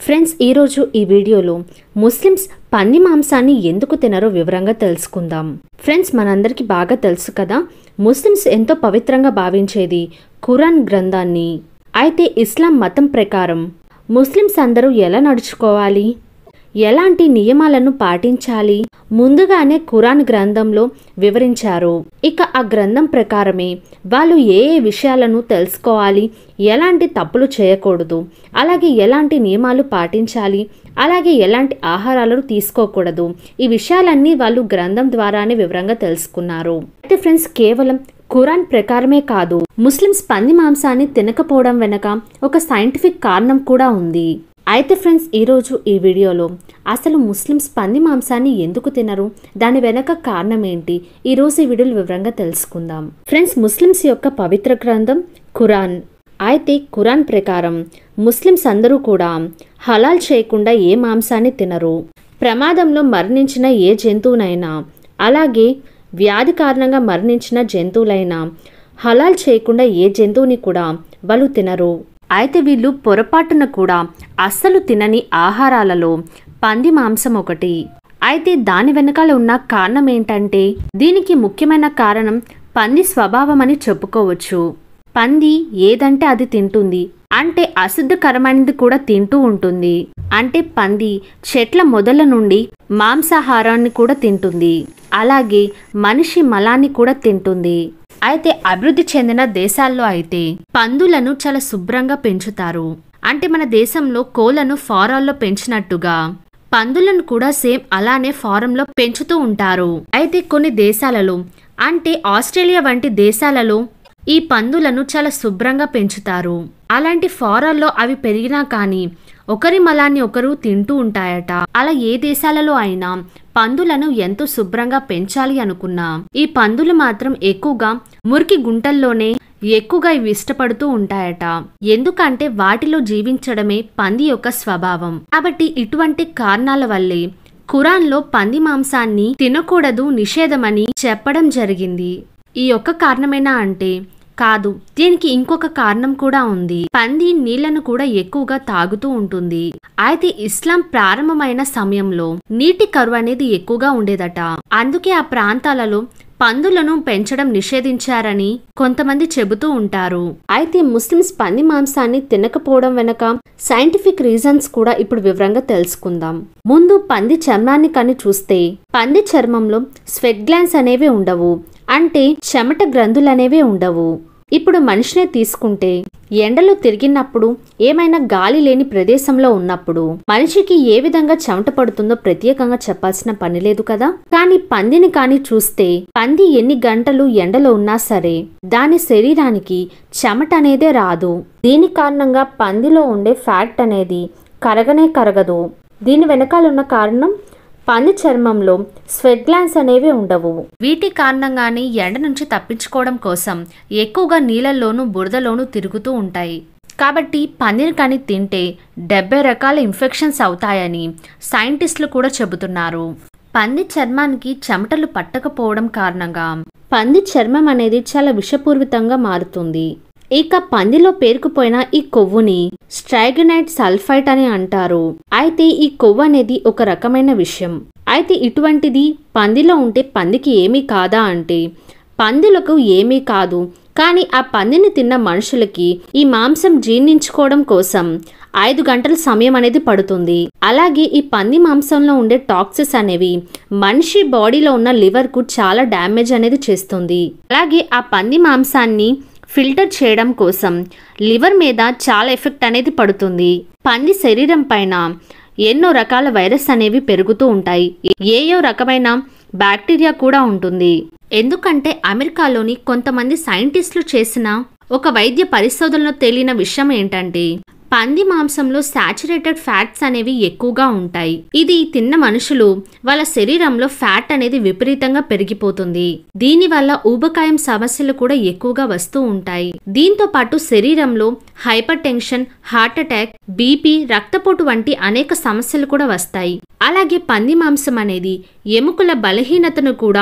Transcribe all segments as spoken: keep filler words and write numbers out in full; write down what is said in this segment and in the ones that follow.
Friends, ఈరోజు ఈ వీడియోలో ముస్లిమ్స్ పంది మాంసాన్ని ఎందుకు తినరో వివరంగా తెలుసుకుందాం. ఫ్రెండ్స్, మనందరికీ బాగా తెలుసు కదా, ముస్లిమ్స్ ఎంతో పవిత్రంగా భావించేది ఖురాన్ గ్రంథాన్ని. అయితే ఇస్లాం మతం ప్రకారం ముస్లిమ్స్ అందరూ ఎలా నడుచుకోవాలి, ఎలాంటి నియమాలను పాటించాలి ముందుగానే ఖురాన్ గ్రంథంలో వివరించారు. ఇక ఆ గ్రంథం ప్రకారమే వాళ్ళు ఏ ఏ విషయాలను తెలుసుకోవాలి, ఎలాంటి తప్పులు చేయకూడదు, అలాగే ఎలాంటి నియమాలు పాటించాలి, అలాగే ఎలాంటి ఆహారాలను తీసుకోకూడదు, ఈ విషయాలన్నీ వాళ్ళు గ్రంథం ద్వారానే వివరంగా తెలుసుకున్నారు. అయితే ఫ్రెండ్స్, కేవలం ఖురాన్ ప్రకారమే కాదు, ముస్లిమ్స్ పంది మాంసాన్ని తినకపోవడం వెనక ఒక సైంటిఫిక్ కారణం కూడా ఉంది. అయితే ఫ్రెండ్స్, ఈరోజు ఈ వీడియోలో అసలు ముస్లిమ్స్ పంది మాంసాన్ని ఎందుకు తినరు, దాని వెనక కారణం ఏంటి, ఈరోజు ఈ వీడియోలో వివరంగా తెలుసుకుందాం. ఫ్రెండ్స్, ముస్లిమ్స్ యొక్క పవిత్ర గ్రంథం ఖురాన్. అయితే ఖురాన్ ప్రకారం ముస్లిమ్స్ అందరూ కూడా హలాల్ చేయకుండా ఏ మాంసాన్ని తినరు. ప్రమాదంలో మరణించిన ఏ జంతువునైనా, అలాగే వ్యాధి కారణంగా మరణించిన జంతువులైనా హలాల్ చేయకుండా ఏ జంతువుని కూడా వాళ్ళు తినరు. అయితే వీళ్ళు పొరపాటున కూడా అస్సలు తినని ఆహారాలలో పంది మాంసం ఒకటి. అయితే దాని వెనకాల ఉన్న కారణం ఏంటంటే, దీనికి ముఖ్యమైన కారణం పంది స్వభావం అని చెప్పుకోవచ్చు. పంది ఏదంటే అది తింటుంది, అంటే అశుద్ధకరమైనది కూడా తింటూ ఉంటుంది. అంటే పంది చెట్ల మొదల నుండి మాంసాహారాన్ని కూడా తింటుంది, అలాగే మనిషి మలాన్ని కూడా తింటుంది. అయితే అభివృద్ధి చెందిన దేశాల్లో అయితే పందులను చాలా శుభ్రంగా పెంచుతారు. అంటే మన దేశంలో కోళ్లను ఫారాల్లో పెంచినట్టుగా పందులను కూడా సేమ్ అలానే ఫారంలో పెంచుతూ ఉంటారు. అయితే కొన్ని దేశాలలో, అంటే ఆస్ట్రేలియా వంటి దేశాలలో ఈ పందులను చాలా శుభ్రంగా పెంచుతారు. అలాంటి ఫారాల్లో అవి పెరిగినా కానీ ఒకరి మలాన్ని ఒకరు తింటూ ఉంటాయట. అలా ఏ దేశాలలో అయినా పందులను ఎంతో శుభ్రంగా పెంచాలి అనుకున్నా ఈ పందులు మాత్రం ఎక్కువగా మురికి గుంటల్లోనే ఎక్కువగా ఇవి ఇష్టపడుతూ ఉంటాయట. ఎందుకంటే వాటిలో జీవించడమే పంది యొక్క స్వభావం. కాబట్టి ఇటువంటి కారణాల వల్లే ఖురాన్లో పంది మాంసాన్ని తినకూడదు, నిషేధమని చెప్పడం జరిగింది. ఈ ఒక్క కారణమేనా అంటే కాదు, దీనికి ఇంకొక కారణం కూడా ఉంది. పంది నీళ్లను కూడా ఎక్కువగా తాగుతూ ఉంటుంది. అయితే ఇస్లాం ప్రారంభమైన సమయంలో నీటి కరువు అనేది ఎక్కువగా ఉండేదట. అందుకే ఆ ప్రాంతాలలో పందులను పెంచడం నిషేధించారని కొంతమంది చెబుతూ ఉంటారు. అయితే ముస్లిమ్స్ పంది మాంసాన్ని తినకపోవడం వెనక సైంటిఫిక్ రీజన్స్ కూడా ఇప్పుడు వివరంగా తెలుసుకుందాం. ముందు పంది చర్మాన్ని కానీ చూస్తే పంది చర్మంలో స్వెట్ గ్లాండ్స్ అనేవి ఉండవు, అంటే చెమట గ్రంథులు అనేవి ఉండవు. ఇప్పుడు మనిషినే తీసుకుంటే ఎండలో తిరిగినప్పుడు, ఏమైనా గాలి లేని ప్రదేశంలో ఉన్నప్పుడు మనిషికి ఏ విధంగా చెమట పడుతుందో ప్రత్యేకంగా చెప్పాల్సిన పని లేదు కదా. కానీ పందిని కానీ చూస్తే పంది ఎన్ని గంటలు ఎండలో ఉన్నా సరే దాని శరీరానికి చెమట అనేదే రాదు. దీని కారణంగా పందిలో ఉండే ఫ్యాట్ అనేది కరగనే కరగదు. దీని వెనకాలన్న కారణం పంది చర్మంలో స్వెట్ గ్లాండ్స్ అనేవి ఉండవు. వీటి కారణంగానే ఎండ నుంచి తప్పించుకోవడం కోసం ఎక్కువగా నీళ్ళల్లోనూ బురదలోనూ తిరుగుతూ ఉంటాయి. కాబట్టి పందిని కానీ తింటే డెబ్బై రకాల ఇన్ఫెక్షన్స్ అవుతాయని సైంటిస్టులు కూడా చెబుతున్నారు. పంది చర్మానికి చెమటలు పట్టకపోవడం కారణంగా పంది చర్మం అనేది చాలా విషపూరితంగా మారుతుంది. ఇక పందిలో పేరుకుపోయిన ఈ కొవ్వుని స్ట్రైగనైట్ సల్ఫైట్ అని అంటారు. అయితే ఈ కొవ్వు అనేది ఒక రకమైన విషయం. అయితే ఇటువంటిది పందిలో ఉంటే పందికి ఏమీ కాదా అంటే పందులకు ఏమీ కాదు. కానీ ఆ పందిని తిన్న మనుషులకి ఈ మాంసం జీర్ణించుకోవడం కోసం ఐదు గంటల సమయం అనేది పడుతుంది. అలాగే ఈ పంది మాంసంలో ఉండే టాక్సిన్స్ అనేవి మనిషి బాడీలో ఉన్న లివర్ కు చాలా డ్యామేజ్ అనేది చేస్తుంది. అలాగే ఆ పంది మాంసాన్ని ఫిల్టర్ చేయడం కోసం లివర్ మీద చాలా ఎఫెక్ట్ అనేది పడుతుంది. పంది శరీరం పైన ఎన్నో రకాల వైరస్ అనేవి పెరుగుతూ ఉంటాయి. ఏయో రకమైన బ్యాక్టీరియా కూడా ఉంటుంది. ఎందుకంటే అమెరికాలోని కొంతమంది సైంటిస్టులు చేసిన ఒక వైద్య పరిశోధనలో తేలిన విషయం ఏంటంటే పంది మాంసంలో సాచురేటెడ్ ఫ్యాట్స్ అనేవి ఎక్కువగా ఉంటాయి. ఇది తిన్న మనుషులు వాళ్ళ శరీరంలో ఫ్యాట్ అనేది విపరీతంగా పెరిగిపోతుంది. దీనివల్ల ఊబకాయం సమస్యలు కూడా ఎక్కువగా వస్తూ ఉంటాయి. దీంతో పాటు శరీరంలో hypertension, heart attack, BP, రక్తపోటు వంటి అనేక సమస్యలు కూడా వస్తాయి. అలాగే పంది మాంసం అనేది ఎముకల బలహీనతను కూడా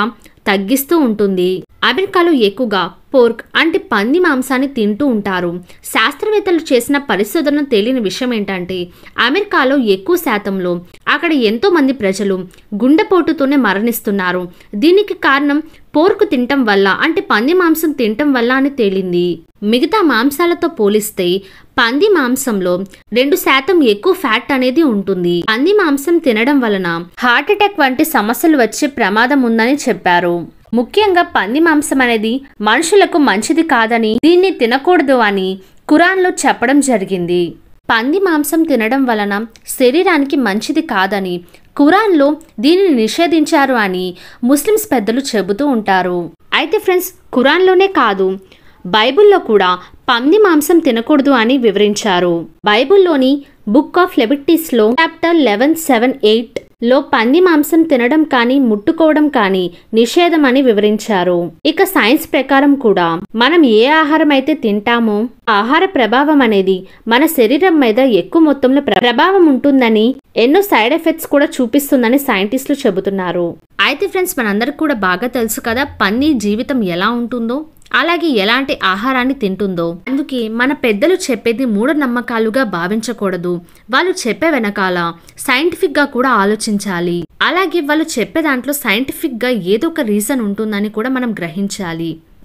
తగ్గిస్తూ ఉంటుంది. అమెరికాలో ఎక్కువగా పోర్క్ అంటే పంది మాంసాన్ని తింటూ ఉంటారు. శాస్త్రవేత్తలు చేసిన పరిశోధన తేలిన విషయం ఏంటంటే అమెరికాలో ఎక్కువ శాతంలో అక్కడ ఎంతో మంది ప్రజలు గుండెపోటుతోనే మరణిస్తున్నారు. దీనికి కారణం పోర్క్ తినటం వల్ల అంటే పంది మాంసం తినటం వల్ల అని తేలింది. మిగతా మాంసాలతో పోలిస్తే పంది మాంసంలో రెండు శాతం ఎక్కువ ఫ్యాట్ అనేది ఉంటుంది. పంది మాంసం తినడం వలన హార్ట్ అటాక్ వంటి సమస్యలు వచ్చే ప్రమాదం ఉందని చెప్పారు. ముఖ్యంగా పంది మాంసం అనేది మనుషులకు మంచిది కాదని, దీన్ని తినకూడదు అని ఖురాన్లో చెప్పడం జరిగింది. పంది మాంసం తినడం వలన శరీరానికి మంచిది కాదని ఖురాన్లో దీనిని నిషేధించారు అని ముస్లిమ్స్ పెద్దలు చెబుతూ ఉంటారు. అయితే ఫ్రెండ్స్, ఖురాన్లోనే కాదు బైబిల్లో కూడా పంది మాంసం తినకూడదు అని వివరించారు. బైబిల్లోని బుక్ ఆఫ్ లెవిటికస్లో చాప్టర్ లెవెన్ సెవెన్ ఎయిట్ లో పంది మాంసం తినడం కానీ ముట్టుకోవడం కానీ నిషేధం అని వివరించారు. ఇక సైన్స్ ప్రకారం కూడా మనం ఏ ఆహారం అయితే తింటామో ఆహార ప్రభావం అనేది మన శరీరం మీద ఎక్కువ మొత్తంలో ప్రభావం ఉంటుందని, ఎన్నో సైడ్ ఎఫెక్ట్స్ కూడా చూపిస్తుందని సైంటిస్టులు చెబుతున్నారు. అయితే ఫ్రెండ్స్, మనందరికి కూడా బాగా తెలుసు కదా పంది జీవితం ఎలా ఉంటుందో, అలాగే ఎలాంటి ఆహారాన్ని తింటుందో. అందుకే మన పెద్దలు చెప్పేది మూఢనమ్మకాలుగా భావించకూడదు. వాళ్ళు చెప్పే వెనకాల సైంటిఫిక్ గా కూడా ఆలోచించాలి. అలాగే వాళ్ళు చెప్పే దాంట్లో సైంటిఫిక్ గా ఏదో ఒక రీజన్ ఉంటుందని కూడా మనం గ్రహించాలి.